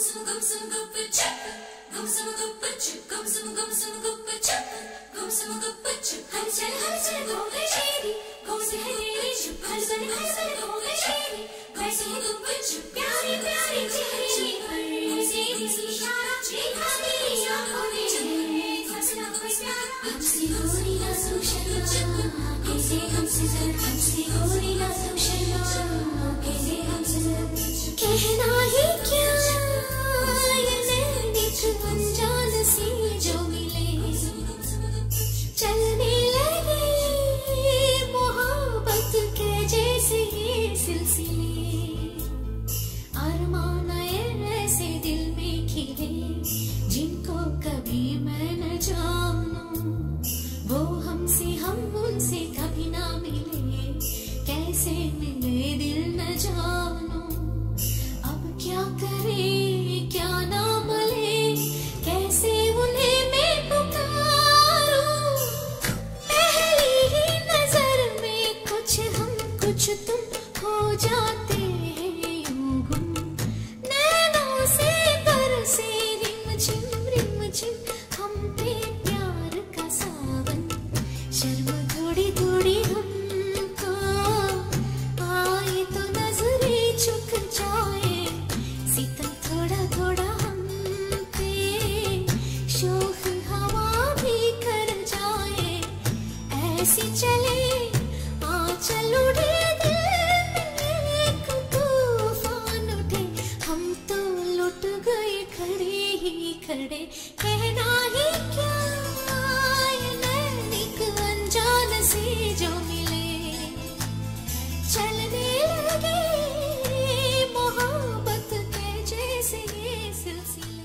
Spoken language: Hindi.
कहना ही क्या ये नैनिक अनजान सी जो मिले, चलने लगे मोहब्बत के जैसे ये सिलसिले। अरमान ऐसे दिल में खिले जिनको कभी मैं न जानूं, वो हमसे हम उनसे कभी ना मिले, कैसे मिले दिल न जानूं। क्या करे क्या ना मिले, कैसे उन्हें मैं पुकारूं। पहली ही नजर में कुछ हम कुछ तुम हो जाते हैं यूं गुम। नैनों से बरसे रिम झिम हम पे प्यार का सावन। शर्म थोड़ी थोड़ी हमको आए तो नजरें झुक जाए, सितम थोड़ा थोड़ा हम पे शोख हवा भी कर जाए। ऐसी चले आंचल उड़े दिल में एक तूफान उठे, हम तो लुट गए खड़े ही खड़े। कहना ही क्या ये नैनिक अनजान से जो मिले, चलने लगे मोहब्बत के जैसे ये सिलसिले।